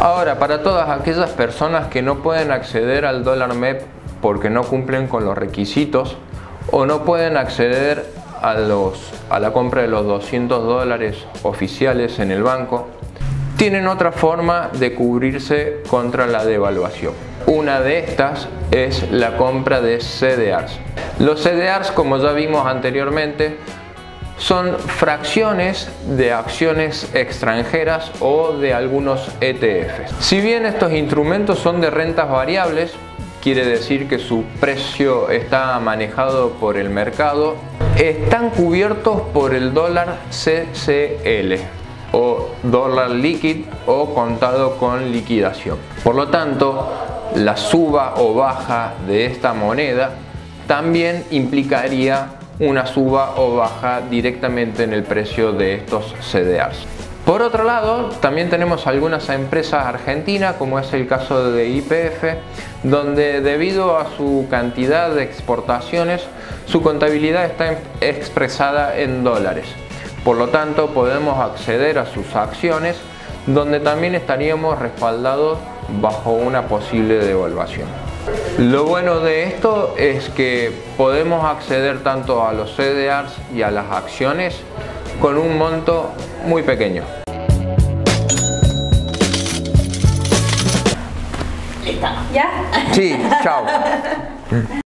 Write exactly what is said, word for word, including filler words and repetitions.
Ahora, para todas aquellas personas que no pueden acceder al dólar M E P porque no cumplen con los requisitos o no pueden acceder a, los, a la compra de los doscientos dólares oficiales en el banco, tienen otra forma de cubrirse contra la devaluación. Una de estas es la compra de C D Rs. Los C D Rs, como ya vimos anteriormente, son fracciones de acciones extranjeras o de algunos E T Fs. Si bien estos instrumentos son de rentas variables, quiere decir que su precio está manejado por el mercado, están cubiertos por el dólar C C L o dólar líquido o contado con liquidación. Por lo tanto, la suba o baja de esta moneda también implicaría una suba o baja directamente en el precio de estos C D Rs. Por otro lado, también tenemos algunas empresas argentinas, como es el caso de Y P F, donde debido a su cantidad de exportaciones, su contabilidad está expresada en dólares. Por lo tanto, podemos acceder a sus acciones, donde también estaríamos respaldados bajo una posible devaluación. Lo bueno de esto es que podemos acceder tanto a los C D Rs y a las acciones con un monto muy pequeño. Listo. ¿Ya? Sí, chao.